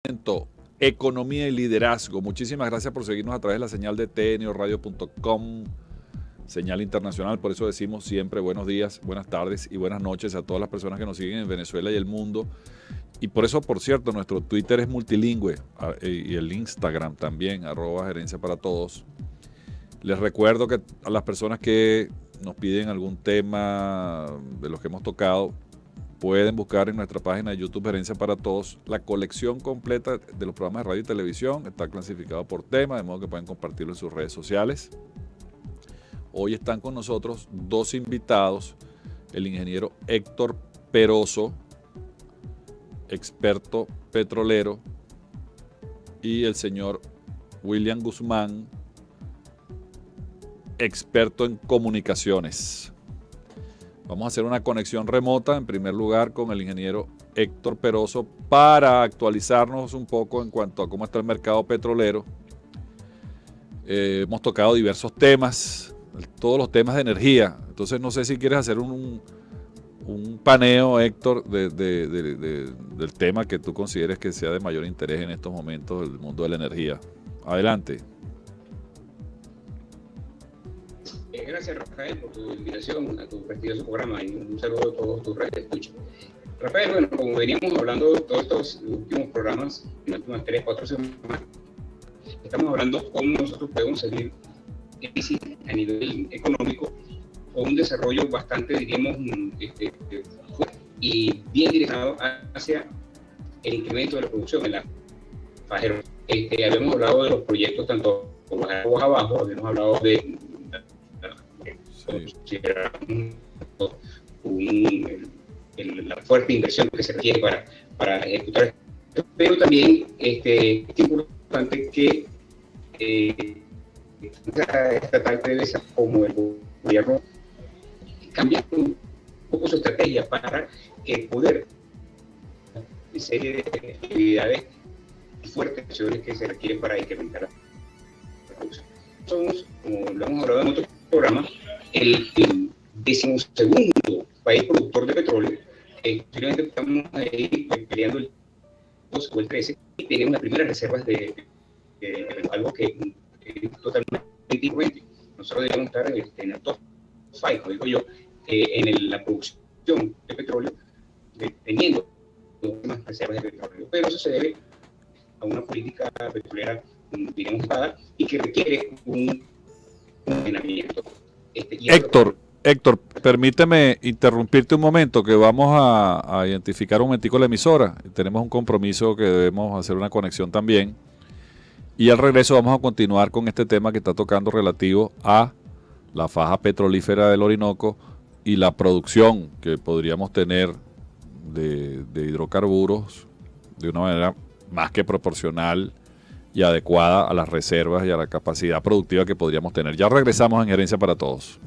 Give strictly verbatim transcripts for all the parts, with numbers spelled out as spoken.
Economía y liderazgo. Muchísimas gracias por seguirnos a través de la señal de T N O radio punto com, señal internacional. Por eso decimos siempre buenos días, buenas tardes y buenas noches a todas las personas que nos siguen en Venezuela y el mundo. Y por eso, por cierto, nuestro Twitter es multilingüe y el Instagram también, arroba gerencia para todos. Les recuerdo que a las personas que nos piden algún tema de los que hemos tocado, pueden buscar en nuestra página de YouTube Gerencia para Todos la colección completa de los programas de radio y televisión. Está clasificado por tema, de modo que pueden compartirlo en sus redes sociales. Hoy están con nosotros dos invitados, el ingeniero Héctor Peroso, experto petrolero, y el señor William Guzmán, experto en comunicaciones. Vamos a hacer una conexión remota, en primer lugar, con el ingeniero Héctor Peroso para actualizarnos un poco en cuanto a cómo está el mercado petrolero. Eh, hemos tocado diversos temas, todos los temas de energía. Entonces no sé si quieres hacer un, un paneo, Héctor, de, de, de, de, del tema que tú consideres que sea de mayor interés en estos momentos del mundo de la energía. Adelante. Gracias, Rafael, por tu invitación a tu prestigioso programa y un saludo a todos tus redes de escucha. Rafael, bueno, como veníamos hablando de todos estos últimos programas, en las últimas tres, cuatro semanas, estamos hablando cómo nosotros podemos salir a nivel económico con un desarrollo bastante, diríamos, este, y bien direccionado hacia el incremento de la producción en la fajera. Este, habíamos hablado de los proyectos tanto aguas abajo, habíamos hablado de sí. un, el, la fuerte inversión que se requiere para, para ejecutar esto, pero también este, es importante que eh, esta parte debe ser como el gobierno cambiar un poco su estrategia para eh, poder una serie de actividades fuertes que se requieren para incrementar la producción. Somos, como lo hemos hablado en otros programas, el, el decimosegundo país productor de petróleo. Eh, posiblemente estamos ahí peleando el doce o el trece y tenemos las primeras reservas de, de, de algo que es totalmente influente. Nosotros debemos estar este, en el top cinco, digo yo, eh, en el, la producción de petróleo, de, teniendo más reservas de petróleo. Pero eso se debe a una política petrolera, digamos, y que requiere un ordenamiento. Este, Héctor, Héctor, permíteme interrumpirte un momento, que vamos a, a identificar un momentico la emisora. Tenemos un compromiso que debemos hacer una conexión también. Y al regreso vamos a continuar con este tema que está tocando relativo a la faja petrolífera del Orinoco y la producción que podríamos tener de, de hidrocarburos de una manera más que proporcional y adecuada a las reservas y a la capacidad productiva que podríamos tener. Ya regresamos en Gerencia para Todos.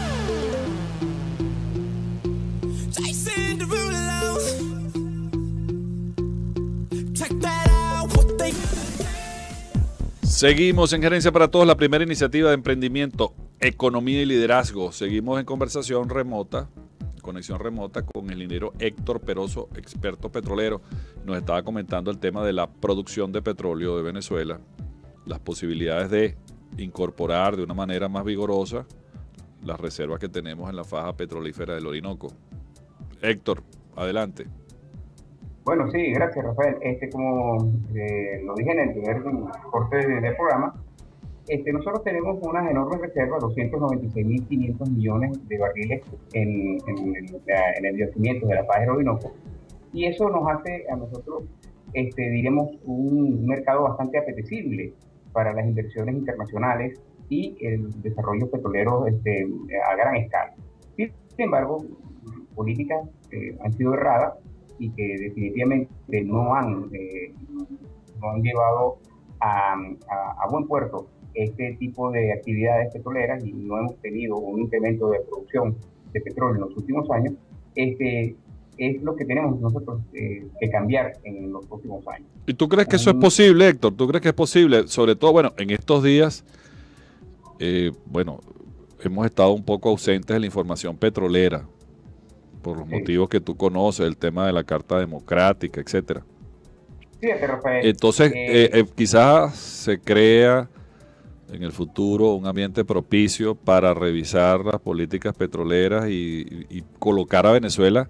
Seguimos en Gerencia para Todos, la primera iniciativa de emprendimiento, economía y liderazgo. Seguimos en conversación remota, conexión remota con el ingeniero Héctor Peroso, experto petrolero. Nos estaba comentando el tema de la producción de petróleo de Venezuela, las posibilidades de incorporar de una manera más vigorosa las reservas que tenemos en la faja petrolífera del Orinoco. Héctor, adelante. Bueno, sí, gracias, Rafael. Este, como eh, lo dije en el primer corte del de programa, Este, nosotros tenemos unas enormes reservas, doscientos noventa y seis mil quinientos millones de barriles en, en, en, en el yacimiento de la faja del Orinoco, y eso nos hace a nosotros, este, diremos, un mercado bastante apetecible para las inversiones internacionales y el desarrollo petrolero este, a gran escala. Sin embargo, políticas eh, han sido erradas y que definitivamente no han, eh, no han llevado a, a, a buen puerto este tipo de actividades petroleras, y no hemos tenido un incremento de producción de petróleo en los últimos años. Este es lo que tenemos nosotros eh, que cambiar en los próximos años. ¿Y tú crees que eso es posible, Héctor? ¿Tú crees que es posible? Sobre todo, bueno, en estos días, eh, bueno, hemos estado un poco ausentes de la información petrolera, por los sí. motivos que tú conoces, el tema de la Carta Democrática, etcétera. Fíjate, Rafael. Entonces, eh, eh, eh, quizás se crea en el futuro un ambiente propicio para revisar las políticas petroleras y, y colocar a Venezuela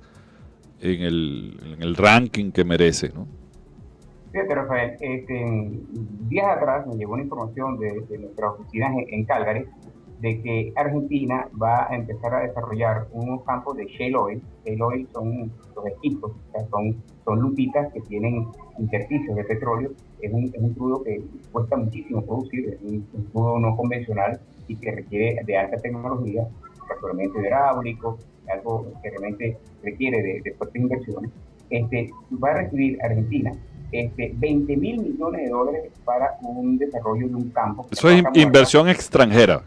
en el, en el ranking que merece, ¿no? Fíjate, Rafael, este, días atrás me llegó una información de, de nuestras oficinas en, en Calgary de que Argentina va a empezar a desarrollar unos campos de shale oil. Shale oil son los equipos, o sea, son, son lupitas que tienen intersticios de petróleo. Es un, es un crudo que cuesta muchísimo producir, es un, un crudo no convencional y que requiere de alta tecnología, fracturamiento hidráulico, algo que realmente requiere de, de fuertes inversiones. Este, va a recibir Argentina este, veinte mil millones de dólares para un desarrollo de un campo. Eso es inversión extranjera.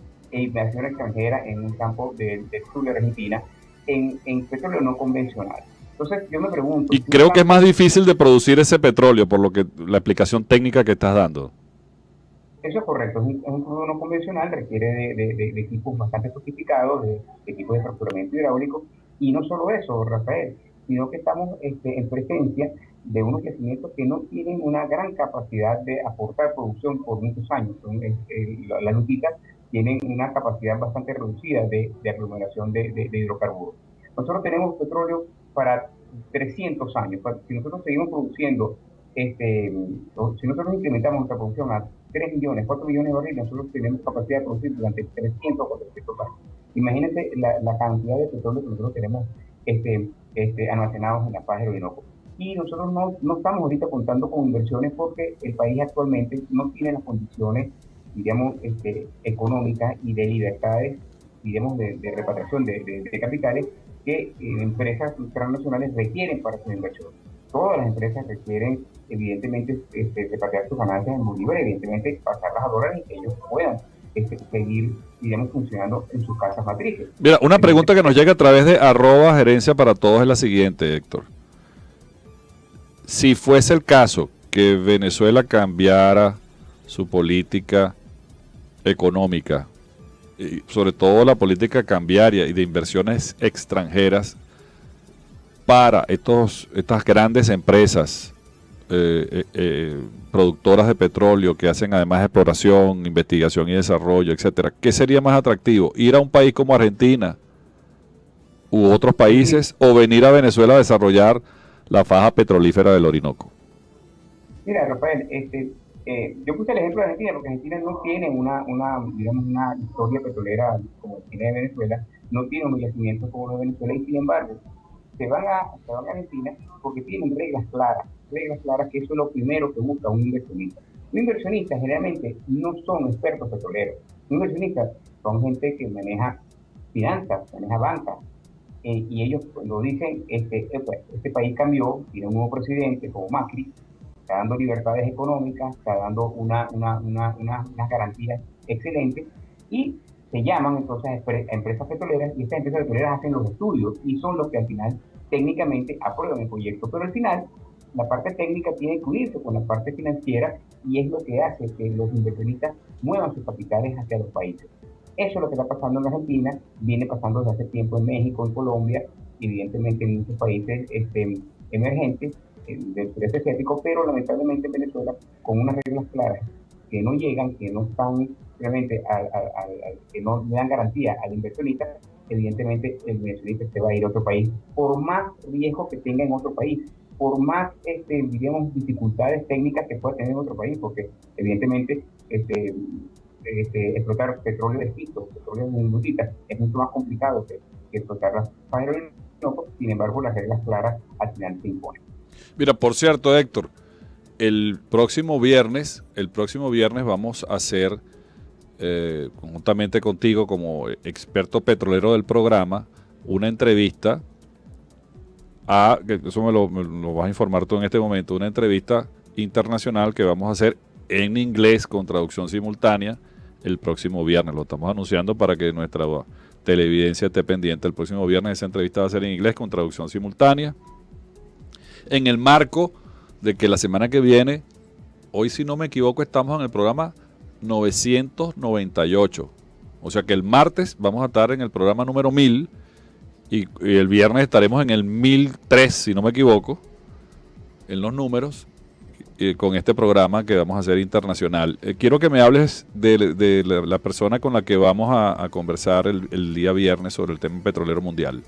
E inversión extranjera en un campo del de sur de Argentina en, en petróleo no convencional. Entonces yo me pregunto... Y creo que es más difícil de producir ese petróleo por lo que la explicación técnica que estás dando. Eso es correcto, es un, es un crudo no convencional, requiere de, de, de, de equipos bastante sofisticados, de, de equipos de fracturamiento hidráulico, y no solo eso, Rafael, sino que estamos este, en presencia de unos yacimientos que no tienen una gran capacidad de aportar producción por muchos años. Son, eh, la, las lupitas tienen una capacidad bastante reducida de, de aglomeración de, de, de hidrocarburos. Nosotros tenemos petróleo para trescientos años. Si nosotros seguimos produciendo, este, si nosotros incrementamos nuestra producción a tres millones, cuatro millones de barriles, nosotros tenemos capacidad de producir durante trescientos o cuatrocientos años. Imagínense la, la cantidad de petróleo que nosotros tenemos este, este, almacenados en la faja del Orinoco. Y nosotros no, no estamos ahorita contando con inversiones porque el país actualmente no tiene las condiciones, digamos, este, económicas y de libertades, digamos, de, de repatriación de, de, de capitales que eh, empresas transnacionales requieren para sus inversiones. Todas las empresas requieren, evidentemente, este, repatriar sus ganancias en bolívar, evidentemente pasarlas a dólares y que ellos puedan este, seguir, digamos, funcionando en sus casas matrices. Mira, una pregunta que nos llega a través de arroba gerencia para todos es la siguiente, Héctor. Si fuese el caso que Venezuela cambiara su política económica, y sobre todo la política cambiaria y de inversiones extranjeras para estos, estas grandes empresas eh, eh, eh, productoras de petróleo que hacen además exploración, investigación y desarrollo, etcétera, ¿qué sería más atractivo? ¿Ir a un país como Argentina u otros países o venir a Venezuela a desarrollar la faja petrolífera del Orinoco? Mira, Rafael, este, eh, yo puse el ejemplo de Argentina porque Argentina no tiene una, una, digamos, una historia petrolera como tiene de Venezuela, no tiene un yacimiento como de Venezuela y sin embargo se van a, se van a Argentina porque tienen reglas claras, reglas claras que eso es lo primero que busca un inversionista. Un inversionista generalmente no son expertos petroleros, un inversionista son gente que maneja finanzas, maneja banca, eh, y ellos cuando dicen, este, este país cambió, tiene un nuevo presidente como Macri, está dando libertades económicas, está dando una, una, una, una, unas garantías excelentes y se llaman entonces empresas petroleras y estas empresas petroleras hacen los estudios y son los que al final técnicamente aprueban el proyecto, pero al final la parte técnica tiene que unirse con la parte financiera y es lo que hace que los inversionistas muevan sus capitales hacia los países. Eso es lo que está pasando en Argentina, viene pasando desde hace tiempo en México, en Colombia, evidentemente en muchos países este, emergentes del sureste asiático, pero lamentablemente en Venezuela con unas reglas claras que no llegan, que no están realmente, a, a, a, a, que no le dan garantía al inversionista, evidentemente el inversionista se va a ir a otro país, por más riesgo que tenga en otro país, por más, este, diríamos, dificultades técnicas que pueda tener en otro país, porque evidentemente este, este, explotar petróleo de esquisto, petróleo de minutita, es mucho más complicado que, que explotar las fajas del Orinoco, sin embargo las reglas claras al final se imponen. Mira, por cierto, Héctor, el próximo viernes, el próximo viernes vamos a hacer, eh, conjuntamente contigo como experto petrolero del programa, una entrevista a, que eso me lo, me lo vas a informar tú en este momento, una entrevista internacional que vamos a hacer en inglés con traducción simultánea el próximo viernes. Lo estamos anunciando para que nuestra televidencia esté pendiente. El próximo viernes esa entrevista va a ser en inglés con traducción simultánea, en el marco de que la semana que viene, hoy si no me equivoco, estamos en el programa novecientos noventa y ocho. O sea que el martes vamos a estar en el programa número mil y, y el viernes estaremos en el mil tres, si no me equivoco, en los números. eh, con este programa que vamos a hacer internacional. Eh, quiero que me hables de, de la, la persona con la que vamos a, a conversar el, el día viernes sobre el tema petrolero mundial.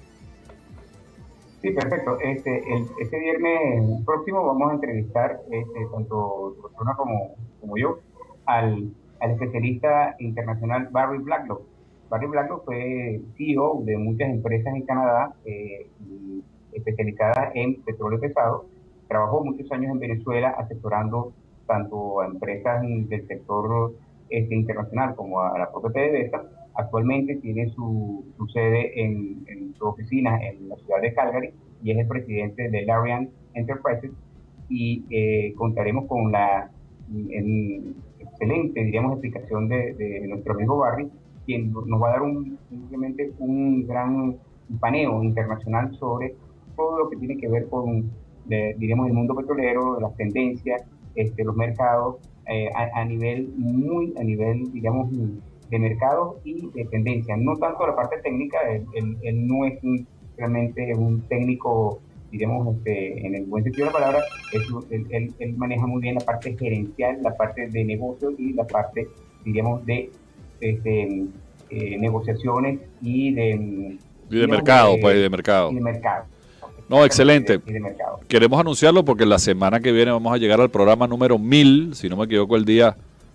Sí, perfecto. Este, el, este viernes próximo vamos a entrevistar, este, tanto tu persona como, como yo, al, al especialista internacional Barry Blacklock. Barry Blacklock fue C E O de muchas empresas en Canadá eh, especializadas en petróleo pesado. Trabajó muchos años en Venezuela asesorando tanto a empresas del sector este, internacional como a la propia PDVSA. Actualmente tiene su, su sede en, en su oficina en la ciudad de Calgary y es el presidente de Larian Enterprises, y eh, contaremos con la en, excelente, diríamos, explicación de, de nuestro amigo Barry, quien nos va a dar un, simplemente un gran paneo internacional sobre todo lo que tiene que ver con, de, diríamos, el mundo petrolero, las tendencias, este, los mercados, eh, a, a nivel muy, a nivel, digamos, de mercados y de tendencias, no tanto la parte técnica. Él, él, él no es un, realmente un técnico, digamos, este, en el buen sentido de la palabra. Es, él, él, él maneja muy bien la parte gerencial, la parte de negocios y la parte, digamos, de, de eh, negociaciones y de... Y de digamos, mercado, de, pues, de mercado. Y de mercado. No, excelente. De, de Queremos anunciarlo porque la semana que viene vamos a llegar al programa número mil, si no me equivoco, el día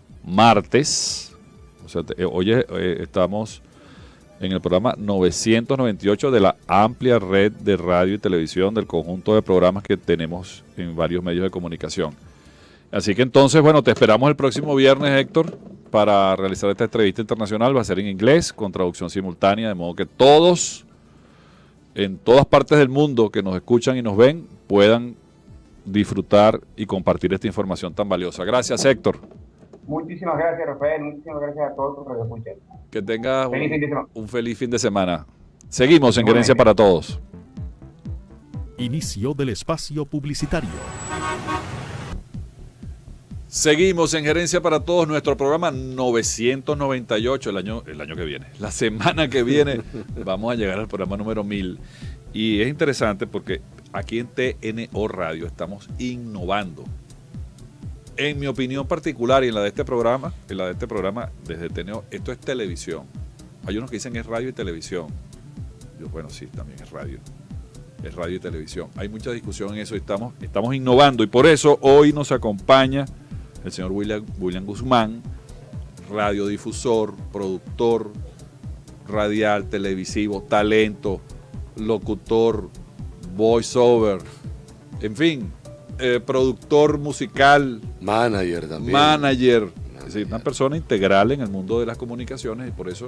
martes. O sea, te, hoy eh, estamos en el programa novecientos noventa y ocho de la amplia red de radio y televisión, del conjunto de programas que tenemos en varios medios de comunicación. Así que entonces, bueno, te esperamos el próximo viernes, Héctor, para realizar esta entrevista internacional. Va a ser en inglés, con traducción simultánea, de modo que todos, en todas partes del mundo que nos escuchan y nos ven, puedan disfrutar y compartir esta información tan valiosa. Gracias, Héctor. Muchísimas gracias, Rafael. Muchísimas gracias a todos los que escuchan. Que tengas un, un feliz fin de semana. Seguimos en Gerencia para Todos. Inicio del espacio publicitario. Seguimos en Gerencia para Todos, nuestro programa novecientos noventa y ocho, el año, el año que viene. La semana que viene vamos a llegar al programa número mil. Y es interesante porque aquí en T N O Radio estamos innovando. En mi opinión particular y en la de este programa, en la de este programa desde T N O, esto es televisión. Hay unos que dicen es radio y televisión. Yo, bueno, sí, también es radio. Es radio y televisión. Hay mucha discusión en eso y estamos, estamos innovando. Y por eso hoy nos acompaña el señor William, William Guzmán, radiodifusor, productor radial, televisivo, talento, locutor, voiceover, en fin. Eh, productor musical, manager también, manager, manager. Es decir, una persona integral en el mundo de las comunicaciones, y por eso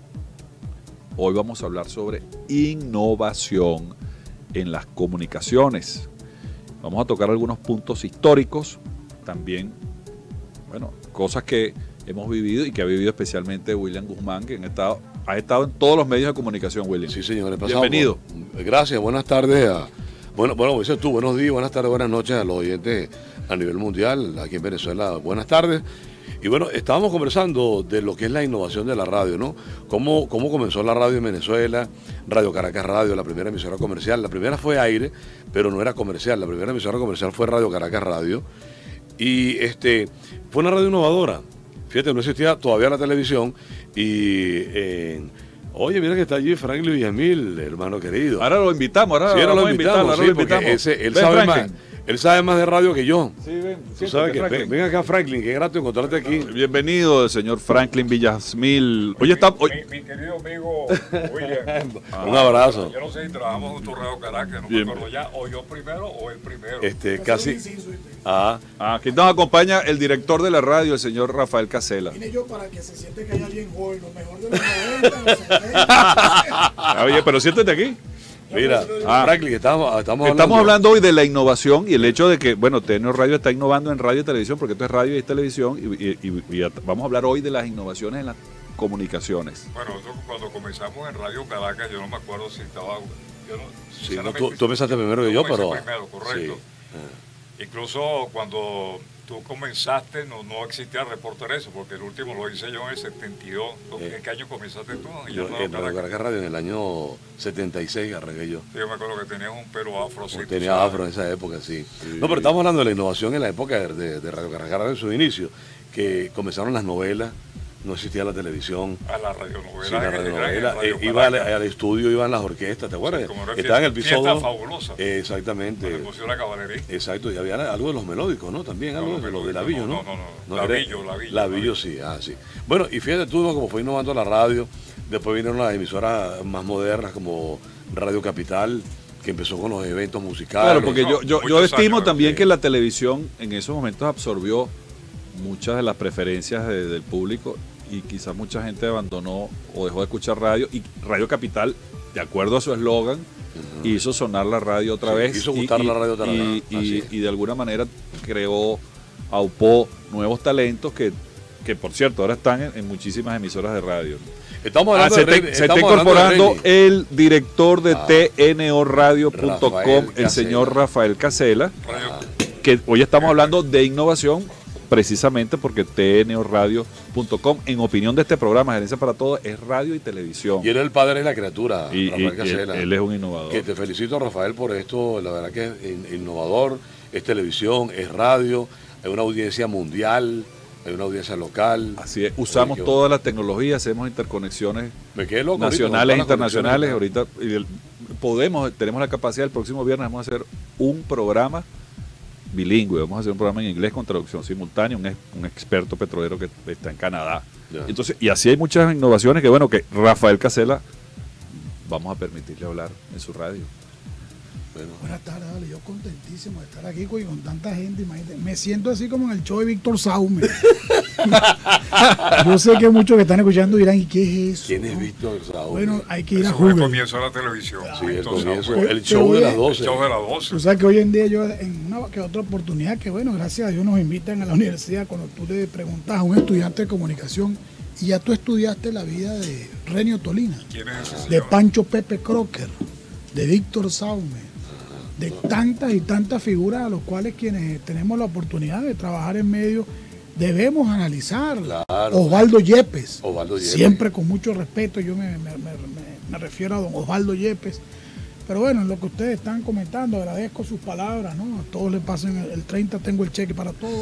hoy vamos a hablar sobre innovación en las comunicaciones. Vamos a tocar algunos puntos históricos, también, bueno, cosas que hemos vivido y que ha vivido especialmente William Guzmán, que han estado, ha estado en todos los medios de comunicación, William. Sí, señor. Bienvenido. Por, gracias, buenas tardes a... Bueno, bueno, dices tú, buenos días, buenas tardes, buenas noches a los oyentes a nivel mundial, aquí en Venezuela, buenas tardes. Y bueno, estábamos conversando de lo que es la innovación de la radio, ¿no? Cómo, cómo comenzó la radio en Venezuela, Radio Caracas Radio, la primera emisora comercial. La primera fue aire, pero no era comercial. La primera emisora comercial fue Radio Caracas Radio. Y este fue una radio innovadora. Fíjate, no existía todavía la televisión y... Eh, Oye, mira que está allí Franklin Villamil, hermano querido. Ahora lo invitamos, ahora sí, lo, lo vamos invitamos, a invitar, sí, ahora lo invitamos. Ese, él, sabe más, él sabe más de radio que yo. Sí, ven, Tú sabes que, ven, ven acá, Franklin, qué grato encontrarte aquí. Bienvenido, el señor Franklin Villamil. Oye, está... Mi, mi, mi querido amigo William. Ah, un abrazo. Yo no sé si trabajamos juntos en Radio Caracas, no Bien. me acuerdo ya, o yo primero o él primero. Este, casi... Ah, aquí nos acompaña el director de la radio, el señor Rafael Casela. Vine yo para que se siente que hay alguien joven, lo mejor de los noventa, los setenta. Oye, pero siéntate aquí. Mira, ah, Franklin, estamos, estamos, estamos hablando, hablando hoy de la innovación y el hecho de que, bueno, T N O Radio está innovando en radio y televisión, porque esto es radio y es televisión, y, y, y, y vamos a hablar hoy de las innovaciones en las comunicaciones. Bueno, nosotros cuando comenzamos en Radio Caracas, yo no me acuerdo si estaba... Yo no, sí, no, tú, tú empezaste primero que yo, pero... Primero, correcto. Sí. Ah. Incluso cuando tú comenzaste, no, no existía Reporter eso, porque el último lo hice yo en el setenta y dos. Eh, ¿En qué año comenzaste tú? En Yo, Radio en Radio Caracas. Caracas Radio en el año setenta y seis arregué yo. Sí, yo me acuerdo que tenías un pelo afro. Sí, tú Tenía sabes. afro en esa época, sí. No, pero estamos hablando de la innovación en la época de, de, de Radio Caracas Radio en su inicio, que comenzaron las novelas, no existía la televisión. A la radionovela. Sí, la en el- radionovela, en Radio eh, iba al, Caracas. al estudio, iban las orquestas, ¿te acuerdas? Sí, como era Estaba en el fiesta- episodio. fiesta fabulosa. Eh, exactamente. Cuando pusieron la caballería. Exacto, y había algo de los melódicos, ¿no? También No, algo los de los de melódicos, Lavillo, ¿no? no, no, no, era- Lavillo, Lavillo, Lavillo, sí, ah, sí. Bueno, y fíjate tú, ¿no? Como fue innovando la radio, después vinieron las emisoras más modernas como Radio Capital, que empezó con los eventos musicales. Claro, porque no, yo, yo, yo muchos estimo años, también sí. que la televisión en esos momentos absorbió muchas de las preferencias de- del público y quizás mucha gente abandonó o dejó de escuchar radio y Radio Capital, de acuerdo a su eslogan, Ujú. hizo sonar la radio otra Sí, vez hizo y- gustar y, la radio otra y- vez, y- así es. y de alguna manera creó, aupó nuevos talentos que, que por cierto ahora están en, en muchísimas emisoras de radio. Estamos Ah, hablando se, de te- Reni, se está estamos hablando de incorporando Reni. el director de Ah. T N O radio punto com, Rafael el señor Casela. Rafael Casela, Radio- Ah. que hoy estamos hablando de innovación precisamente porque T N O radio punto com, en opinión de este programa, Gerencia para Todos, es radio y televisión. Y él es el padre de la criatura, Y- y- Rafael y Casela. él, él es un innovador. Que te felicito, Rafael, por esto. La verdad que es in- innovador. Es televisión, es radio, hay una audiencia mundial, hay una audiencia local. Así es, usamos Oye, qué toda la tecnología, hacemos interconexiones Me quedé loco. ahorita nacionales e con todas las internacionales. conexiones. Ahorita y el- podemos, tenemos la capacidad, el próximo viernes vamos a hacer un programa bilingüe, vamos a hacer un programa en inglés con traducción simultánea, un, ex- un experto petrolero que está en Canadá. Ya. Entonces, y así hay muchas innovaciones que bueno, que Rafael Casela vamos a permitirle hablar en su radio. Bueno, Buenas tardes, vale. Yo contentísimo de estar aquí con, con tanta gente. Imagínate, me siento así como en el show de Víctor Saume. Yo sé que muchos que están escuchando dirán, ¿y qué es eso? ¿quién es no? Víctor Saúl? Bueno, hay que ir a Eso fue el Google. comienzo de la televisión. Sí, el Entonces, comienzo, fue el Te show voy de a- las doce. el show de las doce. Tú sabes que hoy en día yo, en una que otra oportunidad, que bueno, gracias a Dios nos invitan a la universidad, cuando tú le preguntas a un estudiante de comunicación, y ya tú estudiaste la vida de Renio Tolina, ¿Quién es ese de señor? Pancho Pepe Crocker, de Víctor Saume, de tantas y tantas figuras a los cuales quienes tenemos la oportunidad de trabajar en medio debemos analizar. Claro. Osvaldo Yepes, Osvaldo Yepes. siempre con mucho respeto, yo me, me- me- me- me refiero a don Osvaldo Yepes. Pero bueno, en lo que ustedes están comentando, agradezco sus palabras, ¿no? A todos les pasen el, el treinta, tengo el cheque para todos.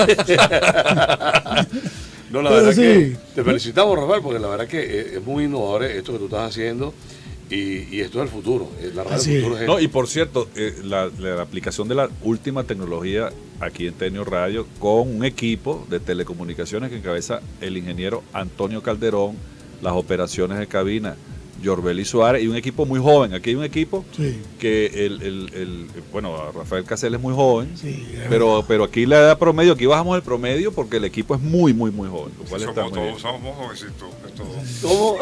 No, la Pero verdad sí. que te felicitamos, Rafael, porque la verdad que es, es muy innovador esto que tú estás haciendo y, y esto es el futuro. eh, La radio Así del es. futuro es No, esto. y por cierto, eh, la, la aplicación de la última tecnología aquí en Tenio Radio con un equipo de telecomunicaciones que encabeza el ingeniero Antonio Calderón, las operaciones de cabina, Yorbeli Suárez, y un equipo muy joven. Aquí hay un equipo Sí, que el, el- el- bueno, Rafael Casel es muy joven, sí. pero, pero aquí la edad promedio, aquí bajamos el promedio porque el equipo es muy, muy, muy joven, lo cual está Somos muy bien. todos, somos jovencitos. de todos. ¿Cómo?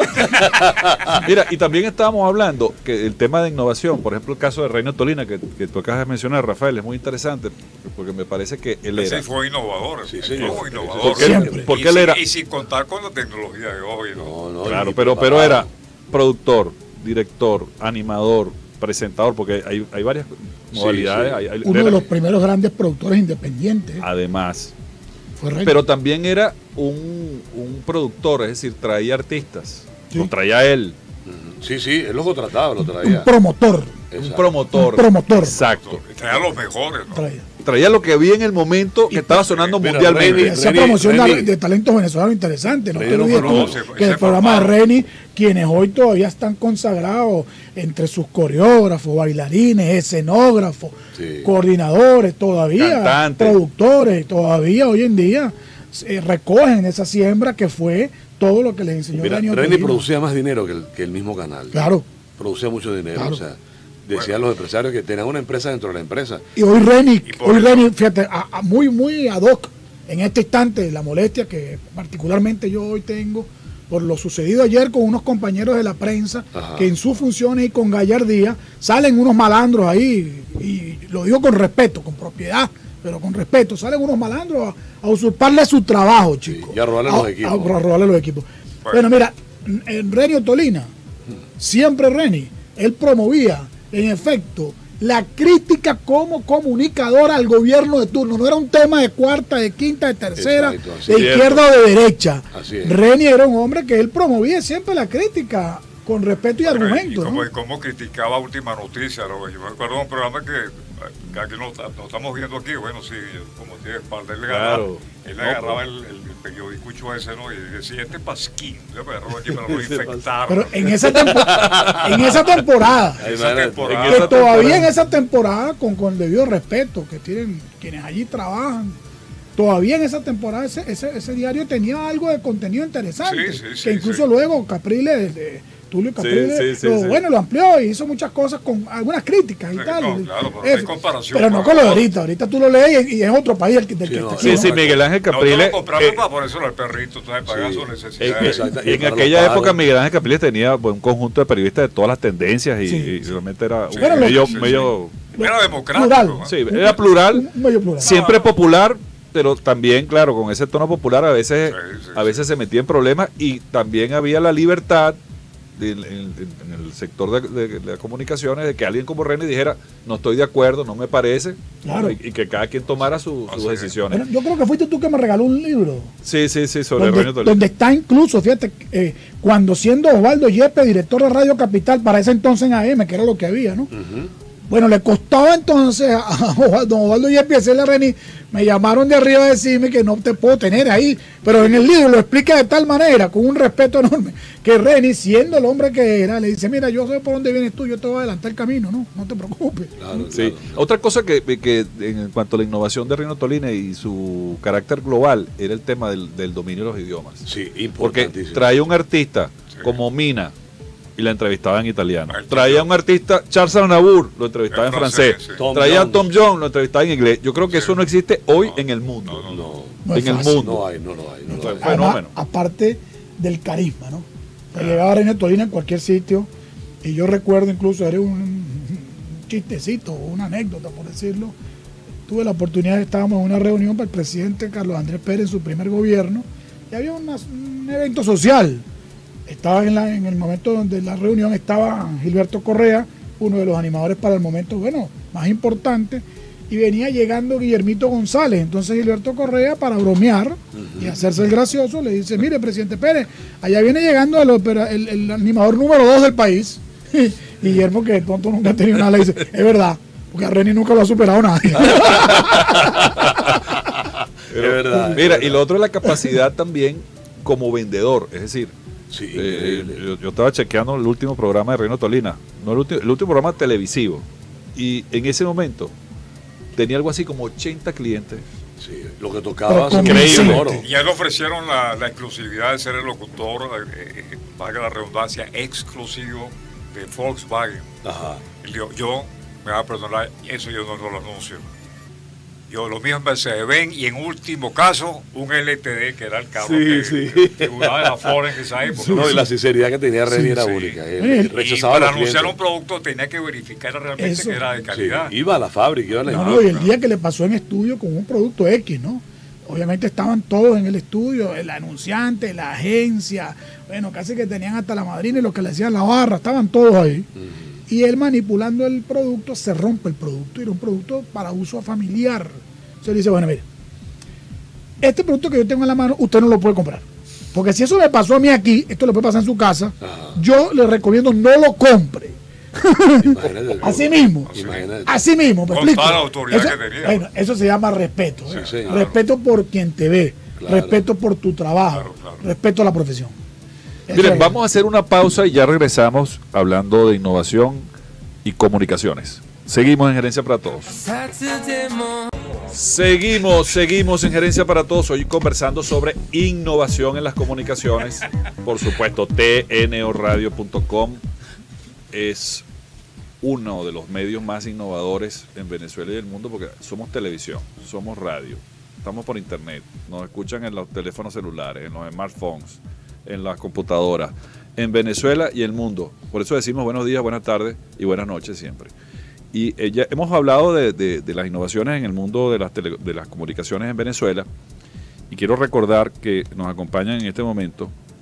Mira, y también estábamos hablando que el tema de innovación, por ejemplo, el caso de Reino Tolina, que, que tú acabas de mencionar, Rafael, es muy interesante, porque me parece que él Ese era... fue innovador. Sí, fue señor. innovador. Porque, Siempre. porque y, él sin- era... y sin contar con la tecnología de hoy. ¿no? No, no, Claro, y pero, pero preparado. era productor, director, animador, presentador, porque hay, hay varias modalidades. sí. hay- hay- Uno era- de los primeros grandes productores independientes Además, fue Renio. pero también era un, un productor, es decir, traía artistas, Sí. lo traía él, Ujú. Sí, sí, él lo contrataba, lo un traía. promotor. un Exacto. promotor. Un promotor. Exacto. Traía los mejores. ¿no? Traía. Traía lo que había en el momento que estaba sonando Mira, mundialmente. Reni, Esa Reni, promoción de- Reni. de talentos venezolanos interesante. No Reni te no olvides fue tú famoso, que ese el programa de formado. Reni, quienes hoy todavía están consagrados entre sus coreógrafos, bailarines, escenógrafos, Sí. coordinadores, todavía, Cantantes. productores, todavía hoy en día eh, recogen esa siembra que fue todo lo que les enseñó Mira, Renio Reni Tolina. producía más dinero que el, que el mismo canal. Claro. Producía mucho dinero. Claro. O sea, decían los empresarios que tenían una empresa dentro de la empresa. Y hoy Reni, Y por hoy eso- Reni, fíjate, a- a- muy, muy ad hoc en este instante, la molestia que particularmente yo hoy tengo por lo sucedido ayer con unos compañeros de la prensa Ajá. que en sus funciones y con gallardía salen unos malandros ahí, y lo digo con respeto, con propiedad, pero con respeto, salen unos malandros a, a usurparle su trabajo, chicos. y a robarle los equipos. A, a robarle los equipos. Bueno, mira, en Renio Tolina, siempre Reni, él promovía, en efecto, la crítica como comunicadora al gobierno de turno. No era un tema de cuarta, de quinta, de tercera, Exacto, de izquierda o de derecha. Así es. Reni era un hombre que él promovía siempre la crítica con respeto y argumento. Y cómo, ¿no? y cómo criticaba Última Noticia. ¿No? Yo me acuerdo de un programa que, que aquí no, no estamos viendo aquí, bueno, sí, como tiene espalda, él le agarraba, Claro. él le No, agarraba pero- el, el, el periodicucho ese, ¿no? Y decía, este pasquín, yo me agarro aquí para no infectar. Pero en esa, tempo- en esa temporada, Ahí Esa va, temporada. en que esa todavía temporada. en esa temporada, con, con el debido respeto que tienen quienes allí trabajan, todavía en esa temporada ese, ese, ese diario tenía algo de contenido interesante, Sí, sí, sí, que incluso sí. luego Capriles, de, Tulio Capriles, sí, sí, lo, sí. bueno, lo amplió y hizo muchas cosas con algunas críticas y Sí, tal. no, claro, pero no Eso. hay comparación Pero no con- con lo de ahorita, ahorita tú lo lees y, y es otro país el que, del Sí, que no, está Sí, aquí, sí, ¿no? Miguel Ángel Nosotros Capriles. lo compramos eh, para ponérselo al perrito, ¿sabes? Pagar Sí. sus En, necesidades. Exacto. en- en Y para aquella los época padres. Miguel Ángel Capriles tenía pues, un conjunto de periodistas de todas las tendencias y, Sí, y realmente era Sí, un Bueno, lo- medio, sí, sí. medio Era democrático. Plural. ¿no? sí, era plural, Un medio plural. siempre popular, pero también, claro, con ese tono popular a veces, Sí, sí, a veces se metía en problemas y también había la libertad de- en, en- en el sector de, de- de las comunicaciones de que alguien como René dijera no estoy de acuerdo, no me parece, Claro. y, y que cada quien tomara su- sus Así es. decisiones. Bueno, yo creo que fuiste tú que me regaló un libro. Sí, sí, sí, sobre Donde, René Tolima. donde está incluso, fíjate, eh, cuando siendo Osvaldo Yepes, director de Radio Capital, para ese entonces en A M, que era lo que había, ¿no? Ujú. Bueno, le costaba entonces a, a don Osvaldo Yepes hacerle a Reni, me llamaron de arriba a decirme que no te puedo tener ahí, pero en el libro lo explica de tal manera, con un respeto enorme, que Reni, siendo el hombre que era, le dice, mira, yo sé por dónde vienes tú, yo te voy a adelantar el camino, no, no te preocupes. Claro, Sí. claro. Otra cosa que, que en cuanto a la innovación de Rino Tolina y su carácter global era el tema del, del dominio de los idiomas. Sí, Porque importantísimo. traía un artista Sí. como Mina y la entrevistaba en italiano. Elton Traía John. un artista, Charles Aznavour, lo entrevistaba en En francés. francés, sí. Tom Traía a Jones. Tom Jones, lo entrevistaba en inglés. Yo creo que Sí. eso no existe hoy No, en el mundo. no, no, No, No es en el fácil. mundo. no hay, no lo hay. No lo Fue- hay. fue- Además, fenómeno. aparte del carisma, ¿no? O sea, llegaba René Tolina en cualquier sitio y yo recuerdo incluso, era un chistecito, una anécdota por decirlo. Tuve la oportunidad, estábamos en una reunión para el presidente Carlos Andrés Pérez en su primer gobierno y había una- un evento social. Estaba en, la- en el momento donde la reunión estaba Gilberto Correa, uno de los animadores para el momento, bueno, más importante, y venía llegando Guillermito González. Entonces Gilberto Correa, para bromear y hacerse el gracioso, le dice, mire, presidente Pérez, allá viene llegando el, opera- el- el animador número dos del país. Y Guillermo, que de tonto nunca ha tenido nada, le dice, es verdad, porque a Reni nunca lo ha superado nadie. Es verdad. Mira, es y lo otro es la capacidad también como vendedor. Es decir, Sí, eh, increíble. yo, yo estaba chequeando el último programa de Reino Tolina, no el, último, el último programa televisivo. Y en ese momento tenía algo así como ochenta clientes. Sí, lo que tocaba Pero se convincente. creía oro. Y a él le ofrecieron la, la exclusividad de ser el locutor, eh, eh, valga la redundancia, exclusivo de Volkswagen. Ajá. Él dijo, yo, me va a perdonar, eso yo no, no lo anuncio. Yo lo mío en Mercedes-Benz y en último caso un L T D, que era el carro Sí, que, sí. que figuraba de la Ford en esa época. No, y la sinceridad que tenía Reni era sí. única. Él Mire, Y rechazaba a para los anunciar un clientes. producto tenía que verificar realmente Eso. que era de Sí, calidad. iba a la fábrica, iba a la No, no, y industria. el día que le pasó en estudio con un producto X, ¿no? Obviamente estaban todos en el estudio, el anunciante, la agencia, bueno, casi que tenían hasta la madrina y los que le hacían la barra, estaban todos ahí. Y él manipulando el producto, se rompe el producto, y era un producto para uso familiar. Entonces le dice, bueno, mire, este producto que yo tengo en la mano, usted no lo puede comprar. Porque si eso le pasó a mí aquí, esto le puede pasar en su casa, Ajá. yo le recomiendo no lo compre. Imagínate. Así mismo. Imagínate. Así mismo, ¿me Con explico? toda la autoridad eso, que tenía. bueno, eso se llama respeto. Sí, ¿eh? señor. Respeto por quien te ve, Claro. respeto por tu trabajo, Claro, claro. respeto a la profesión. Eso Miren, es. vamos a hacer una pausa y ya regresamos hablando de innovación y comunicaciones. Seguimos en Gerencia para Todos. Seguimos, seguimos en Gerencia para Todos. Hoy conversando sobre innovación en las comunicaciones. Por supuesto, T N O radio punto com es uno de los medios más innovadores en Venezuela y el mundo porque somos televisión, somos radio, estamos por internet, nos escuchan en los teléfonos celulares, en los smartphones, en las computadoras, en Venezuela y el mundo. Por eso decimos buenos días, buenas tardes y buenas noches siempre. Y eh, ya hemos hablado de, de- de las innovaciones en el mundo de las, tele- de las comunicaciones en Venezuela y quiero recordar que nos acompañan en este momento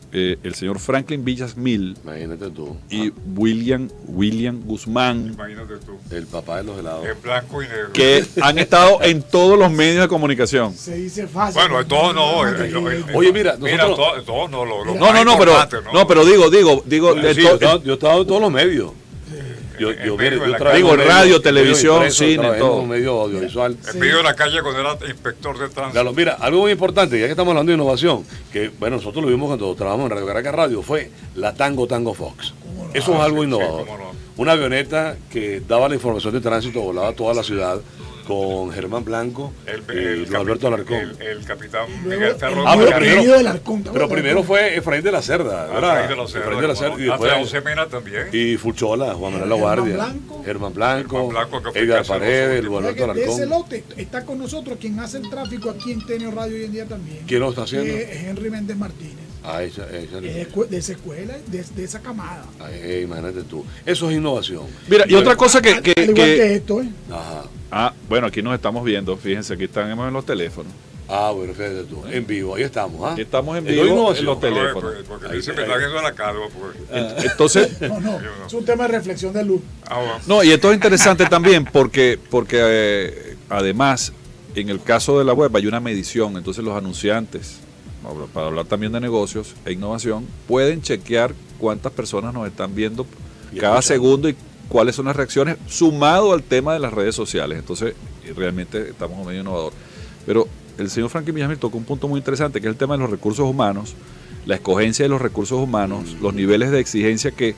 eh, el señor Franklin Villasmil Imagínate tú. y William, William Guzmán, Imagínate tú. El papá de los helados. En blanco y negro. que han estado en todos los medios de comunicación. Se dice fácil. Bueno, todos no. Ah, eh, que- eh, eh, Oye, mira, mira, nosotros- todos todos no lo. lo No, más no, no, pero, importante, no, pero digo, digo, digo, de Sí, to- yo, estaba, yo he estado en todos los medios. Yo, En yo, medio mira, de yo la trabajé Digo, en medios- radio, en medios televisión, impresos, cine, trabajé en todo. un medio audiovisual. En medio de la calle cuando era inspector de tránsito. Claro, mira, algo muy importante, ya que estamos hablando de innovación, que bueno, nosotros lo vimos cuando trabajamos en Radio Caracas Radio, fue la Tango Tango Fox. Eso es Ah, algo sí, sí, innovador. cómo no. Una avioneta que daba la información de tránsito, volaba toda la ciudad, con Germán Blanco El, y el Luis capi- Alberto Alarcón. El, el capitán Luego, Miguel el Ferro. Ah, pero nuevo primero- apellido del Arcón, ¿te Pero acuerdas? primero fue Efraín de la Cerda, ¿verdad? Efraín de la Cerda, Efraín de la Cerda, cómo y no. después- Hasta José Mena también. y Fulchola, Juan Manuel La Germán Guardia, Blanco. Germán Blanco, Germán Blanco, que fue Edgar casi los Paredes, últimos. Luis ¿Sabes Alberto que de ese Alarcón. lote está con nosotros quien hace el tráfico aquí en Tenio Radio hoy en día también? ¿Quién lo está haciendo? Que es Henry Méndez Martínez. Ah, esa, esa- Es de escue- de esa escuela, de, de esa camada. Ay, eh, imagínate tú. Eso es innovación. Mira, y otra cosa que, que- Al igual que, que- esto, ¿eh? Ajá. ah, bueno, aquí nos estamos viendo, fíjense, aquí estamos en los teléfonos. Ah, bueno, fíjate tú. En vivo, ahí estamos. ¿ah? Aquí estamos en Eso es vivo en innovación. los No, teléfonos. porque- Porque Ahí dice está, que está ahí. viendo la calva. Pues. Entonces, No, no, es un tema de reflexión de luz. Ah, bueno. no, y esto es interesante también porque, porque eh, además, en el caso de la web hay una medición, entonces los anunciantes, para hablar también de negocios e innovación, pueden chequear cuántas personas nos están viendo Y cada escuchando. segundo y cuáles son las reacciones, sumado al tema de las redes sociales. Entonces, realmente estamos en un medio innovador. Pero el señor Franklin Villasmil tocó un punto muy interesante, que es el tema de los recursos humanos, la escogencia de los recursos humanos, Mm. los niveles de exigencia que,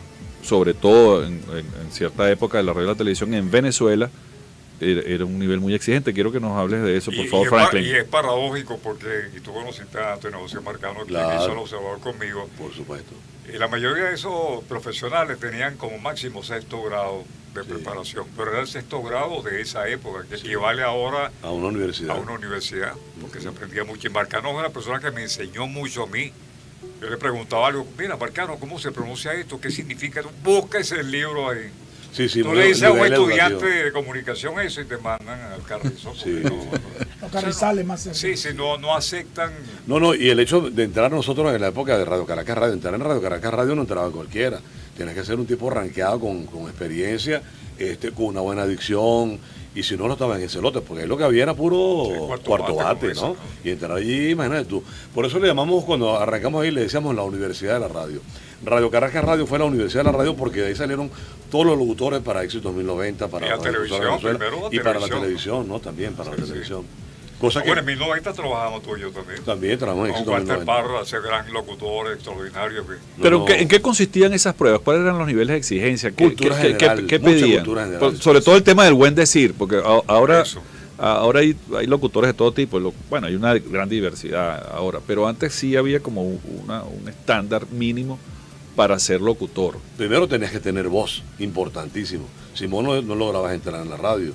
sobre todo en, en- en cierta época de la red de la televisión en Venezuela, era, era un nivel muy exigente. Quiero que nos hables de eso, por Y- favor, y, es pa- Franklin. y es paradójico porque, y tú conociste a Antonio José Marcano, quien Claro. hizo el observador conmigo, Por supuesto. y la mayoría de esos profesionales tenían como máximo sexto grado de Sí. preparación, pero era el sexto grado de esa época, que equivale ahora A una universidad. a una universidad, porque se aprendía mucho. Y Marcano es una persona que me enseñó mucho a mí. Yo le preguntaba algo, mira, Marcano, ¿cómo se pronuncia esto? ¿Qué significa? Busca ese libro ahí. Sí, sí, Tú muy- le dices a un nivel estudiante educativo. de comunicación eso y te mandan al carrizo. Sí. porque no- Los carrizales más cerca. Sí, sí, no, no aceptan. No, no, y el hecho de entrar nosotros en la época de Radio Caracas Radio, entrar en Radio Caracas Radio no entraba cualquiera. Tienes que ser un tipo rankeado con, con experiencia, este, con una buena adicción, y si no, no estaba en ese lote, porque ahí lo que había era puro Sí, cuarto cuarto bate, bate, como ¿no? ese, ¿no? Y entrar allí, imagínate tú. Por eso le llamamos, cuando arrancamos ahí, le decíamos la Universidad de la Radio. Radio Caracas Radio fue la Universidad de la Radio porque de ahí salieron todos los locutores para Éxito dos mil noventa, para Y la Radio televisión, Venezuela, primero la y para la televisión. televisión, ¿no? También para Sí, la sí. televisión. Cosa Ah, que bueno, en mil noventa trabajamos tú y yo también. también trabajamos en Con Éxito dos mil Walter noventa. Parra, ese gran locutor extraordinario. que- No, Pero no. ¿en qué, en qué consistían esas pruebas? ¿Cuáles eran los niveles de exigencia? ¿Qué, Cultura qué- qué- general, qué mucha pedían? cultura general. Por- sobre todo el tema del buen decir, porque a- ahora, Eso. a- ahora hay, hay locutores de todo tipo. lo- Bueno, hay una gran diversidad ahora, pero antes sí había como un- una- un estándar mínimo para ser locutor. Primero tenías que tener voz, importantísimo. Si vos no, no lograbas entrar en la radio.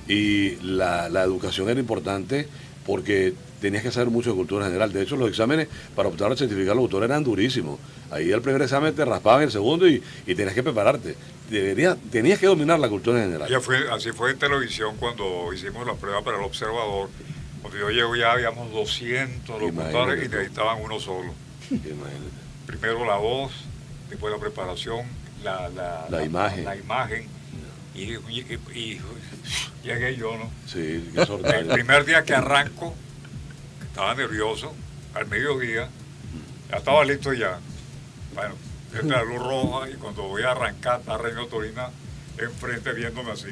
Y la, la educación era importante porque tenías que saber mucho de cultura general. De hecho, los exámenes para optar al certificado de locutor eran durísimos. Ahí el primer examen te raspaban el segundo y, y tenías que prepararte. Debería, tenías que dominar la cultura general. Ya fue, así fue en televisión cuando hicimos la prueba para el observador. Cuando yo llego ya habíamos doscientos locutores Imagínate y tú. necesitaban uno solo. Imagínate. Primero la voz, después la preparación, la, la, La imagen. la imagen. Y, y- y- y llegué yo, ¿no? Sí, qué El sorpresa. primer día que arranco, estaba nervioso, al mediodía, ya estaba listo ya. Bueno, entra la luz roja y cuando voy a arrancar, está Reino Torina enfrente viéndome así.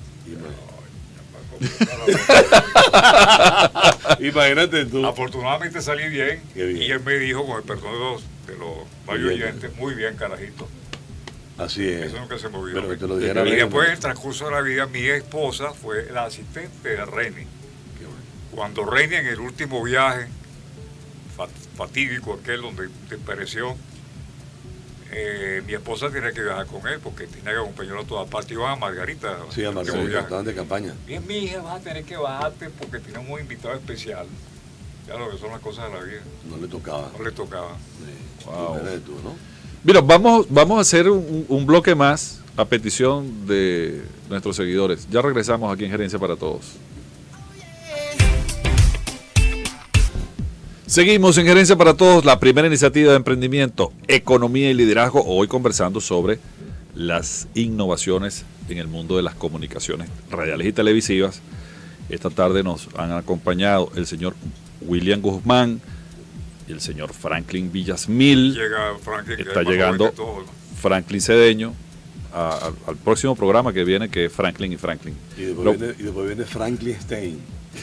Imagínate tú. Afortunadamente salí bien, Qué bien. y él me dijo, con el perdón de los, de los varios Bien. oyentes, muy bien, carajito. Así es. Eso nunca se me olvidó. Pero que te lo dijera y bien, después, ¿no? en el transcurso de la vida, mi esposa fue la asistente de Reini. Qué bueno. Cuando Reini, en el último viaje fat- fatídico, aquel donde pereció, eh, mi esposa tenía que viajar con él porque tenía que acompañarlo a todas partes. Iban a Margarita. Sí, a el último Margarita, viaje. estaban de campaña. Bien, mi hija, vas a tener que bajarte porque tenemos un invitado especial. Ya lo que son las cosas de la vida. No le tocaba. No le tocaba. Sí. Wow. Imagínate tú, ¿no? Mira, vamos, vamos a hacer un, un bloque más a petición de nuestros seguidores. Ya regresamos aquí en Gerencia para Todos. Seguimos en Gerencia para Todos, la primera iniciativa de emprendimiento, economía y liderazgo. Hoy conversando sobre las innovaciones en el mundo de las comunicaciones radiales y televisivas. Esta tarde nos han acompañado el señor William Guzmán y el señor Franklin Villasmil. Llega Franklin, está llegando todo, ¿no? Franklin Cedeño a, a, al próximo programa que viene, que es Franklin y Franklin. Y después, Lo, viene, y después viene Franklin Stein.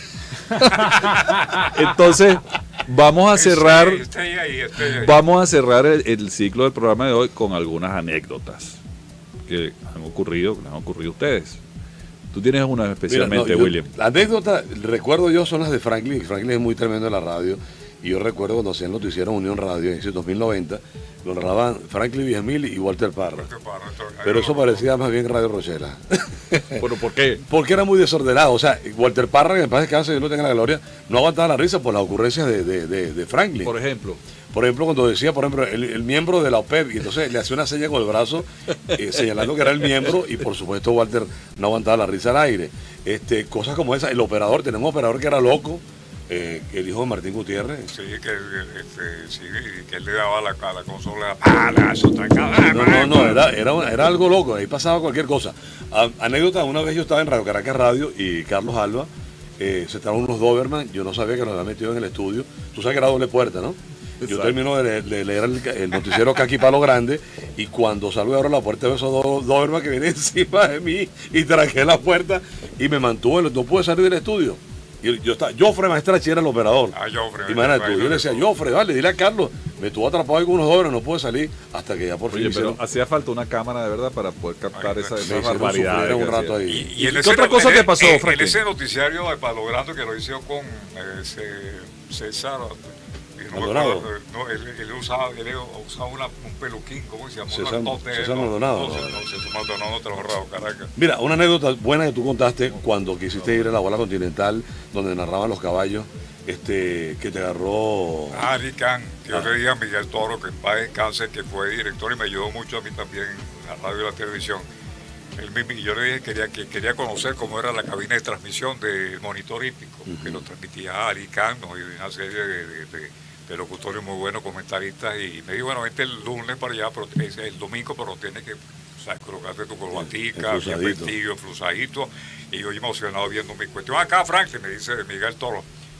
Entonces, vamos a cerrar, estoy, estoy ahí, estoy ahí. vamos a cerrar el, el ciclo del programa de hoy con algunas anécdotas que han ocurrido, que les han ocurrido a ustedes. Tú tienes una especialmente, Mira, no, yo, William. La anécdota, recuerdo yo, son las de Franklin. Franklin es muy tremendo en la radio. Y yo recuerdo cuando hacían noticiero Unión Radio en ese dos mil noventa, lo narraban Franklin Villamil y Walter Parra. Walter Parra, entonces, Pero eso no, parecía más bien Radio Rochela. ¿Pero por qué? Porque era muy desordenado. O sea, Walter Parra, que en paz descanse, Dios lo tenga en la gloria, no aguantaba la risa por las ocurrencias de, de, de, de Franklin. Por ejemplo. Por ejemplo, cuando decía, por ejemplo, el, el miembro de la O P E P, y entonces le hacía una seña con el brazo, eh, señalando que era el miembro, y por supuesto Walter no aguantaba la risa al aire. Este, cosas como esa. El operador, tenemos un operador que era loco, eh, el hijo de Martín Gutiérrez. Sí, que, este, sí, que él le daba la, a la consola, ¡pala! Eso está acá, No, no, no, era, era, era algo loco, ahí pasaba cualquier cosa. A, anécdota, una vez yo estaba en Radio Caracas Radio y Carlos Alba eh, se trajo unos Doberman, yo no sabía que los había metido en el estudio. Tú sabes que era doble puerta, ¿no? Yo termino de, de leer el, el noticiero Caqui Palo Grande y cuando salgo y abro la puerta veo esos dos Doberman que vienen encima de mí y traje la puerta y me mantuvo, no pude salir del estudio. Y yo estaba, Jofre Maestrachi era el operador. Ah, Jofre. Imagínate tú, yo le decía, Jofre, vale, dile a Carlos, me estuvo atrapado ahí con unos Doberman, no pude salir hasta que ya por fin Oye, hicieron. pero hacía falta una cámara de verdad para poder captar Ay, esa, me esa hicieron barbaridad. sufrir un rato ahí. Y, y en ¿Qué ese, otra cosa en, te pasó, en, en Franklin? ese noticiario de Palo Grande que lo hizo con eh, ese César. No, Maldonado. no, él, él usaba, él usaba una, un peluquín, ¿cómo se llama? César, Una tote, César no, Maldonado. No, no, no, César Maldonado no trabajaba Caracas. Mira, una anécdota buena que tú contaste cuando quisiste ir a la bola continental donde narraban los caballos, este, que te agarró. Ah, Ari Can, que yo le dije a Miguel Toro, que en paz descanse, que fue director y me ayudó mucho a mí también en la radio y la televisión. Él me, yo le dije que quería, que quería conocer cómo era la cabina de transmisión del monitor hípico, uh-huh. que lo transmitía Ari Can, ¿no? Y una serie de, de, de, de locutores muy buenos, comentaristas, y me dijo, bueno, vente el lunes para allá, pero es el domingo, pero tienes que, o sea, colocarte tu corbatica, bien vestido, flusadito, y yo emocionado viendo mi cuestión. Acá, Franklin, me dice Miguel Toro,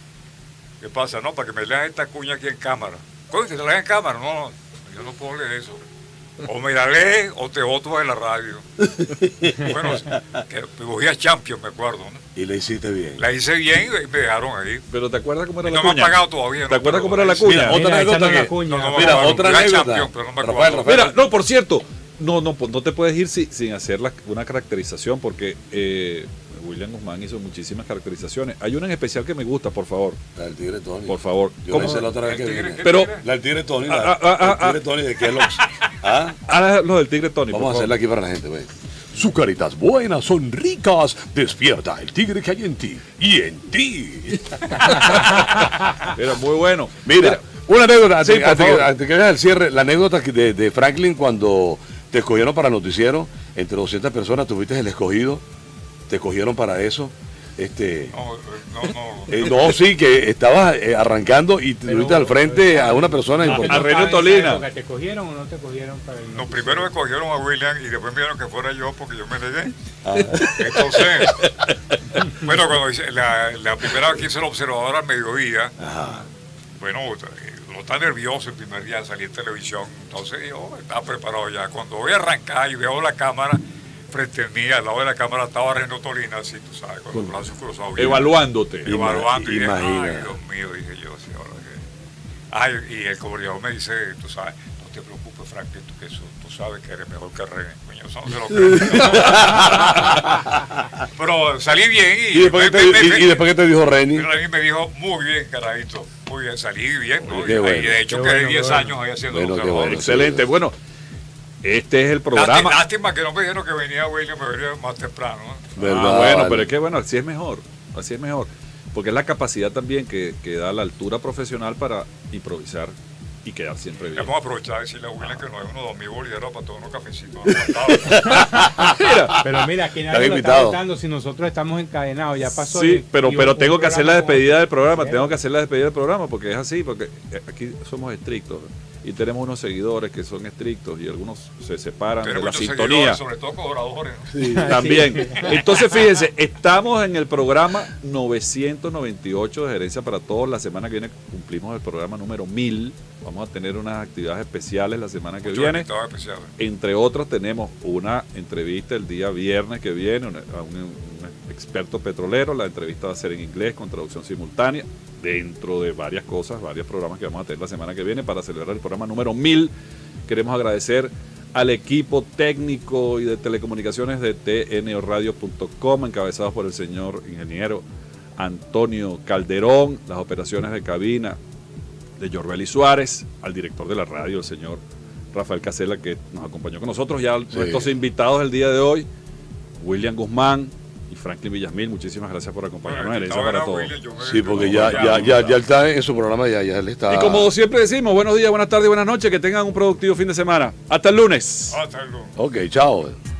¿qué pasa? No, para que me leas esta cuña aquí en cámara. Coño, que te leas en cámara, no, yo no puedo leer eso. O me la lees o te voto en la radio. Bueno, que voy a Champions, me acuerdo, ¿no? Y la hiciste bien. La hice bien y me dejaron ahí. Pero ¿te acuerdas cómo era y la no cuña? me han pagado todavía. ¿Te no, acuerdas pero, cómo era la cuña? Mira, otra anécdota que... No, no, mira, no, otra no, anécdota. Champions, pero no me Rafael, acuerdo. Rafael. Mira, no, por cierto, no, no, no te puedes ir sin, sin hacer la, una caracterización porque eh, William Guzmán hizo muchísimas caracterizaciones. Hay una en especial que me gusta, por favor. La del Tigre Tony. Por favor. Yo la hice la otra vez que vine. Pero, la del Tigre Tony, la, ah, ah, ah, el Tigre Tony de Kellogg's. ¿Ah? Ah, lo del Tigre Tony. Vamos a hacerla aquí para la gente, güey. Sus caritas buenas son ricas. Despierta el tigre que hay en ti y en ti. Era muy bueno. Mira, Mira una anécdota, sí, antes, antes, favor. que, antes que veas el cierre, la anécdota que de, de Franklin cuando te escogieron para noticiero, entre doscientas personas tuviste el escogido, te escogieron para eso. Este, No, no, no. eh, no, sí, que estabas eh, arrancando y te tuviste al frente a una persona importante. a René Tolina. ¿Te cogieron o no te cogieron para el No, primero me cogieron a William y después me dijeron que fuera yo porque yo me negué. Ah. Entonces, bueno, cuando hice la, la primera vez que hice el observador al mediodía, Ajá. bueno, no está nervioso el primer día de salir en televisión, entonces yo estaba preparado ya. Cuando voy a arrancar y veo la cámara frente a mí, al lado de la cámara estaba René Tolina, así, tú sabes, con los brazos cruzados. Evaluándote. Evaluando. Y dije, Imagina. ay, Dios mío, dije yo, sí, ahora que... Ay, y el comunicador me dice, tú sabes, no te preocupes, Franklin, tú, que eso, tú sabes que eres mejor que René. Coño, eso no se lo creo. Pero salí bien y... ¿Y después, me, que te, me, y, me, y después que te dijo Reni? René me dijo, muy bien, carajito, muy bien, salí bien, ¿no? Qué Y, bueno. y de hecho Qué quedé bueno, diez qué bueno. años ahí haciendo Bueno, los qué bueno. trabajos. Excelente. Bueno, este es el programa. Lástima, lástima que no me dijeron que venía William, me venía más temprano, ¿no? ¿Verdad? Ah, bueno, Vale. pero es que bueno, así es mejor. Así es mejor. Porque es la capacidad también que, que da la altura profesional para improvisar y quedar siempre bien. Vamos a aprovechar y decirle a William que nos dé unos dos mil bolívaros para todos unos cafecitos. Mira, Pero mira, aquí nadie lo está votando si nosotros estamos encadenados, ya pasó. sí, y, pero, y pero un- tengo un que hacer la programa despedida con- del programa, Sí. tengo que hacer la despedida del programa porque es así, porque aquí somos estrictos y tenemos unos seguidores que son estrictos y algunos se separan de Tenemos la muchos sintonía. seguidores, sobre todo cobradores. ¿no? También. Entonces, fíjense, estamos en el programa novecientos noventa y ocho de Gerencia para Todos. La semana que viene cumplimos el programa número mil. Vamos a tener unas actividades especiales la semana que Muchos viene. invitados especiales. Entre otros, tenemos una entrevista el día viernes que viene una- a un, un experto petrolero. La entrevista va a ser en inglés con traducción simultánea, dentro de varias cosas, varios programas que vamos a tener la semana que viene para celebrar el programa número mil. Queremos agradecer al equipo técnico y de telecomunicaciones de T N O radio punto com, encabezados por el señor ingeniero Antonio Calderón, las operaciones de cabina de Yorbeli Suárez, al director de la radio, el señor Rafael Casella, que nos acompañó con nosotros, ya Sí. nuestros invitados del día de hoy, William Guzmán y Franklin Villasmil, muchísimas gracias por acompañarnos en Herencia para Todos. Sí, porque ya, ya, ya, ya él está en su programa, ya, ya él está. Y como siempre decimos, buenos días, buenas tardes y buenas noches, que tengan un productivo fin de semana. Hasta el lunes. Hasta luego. Ok, chao.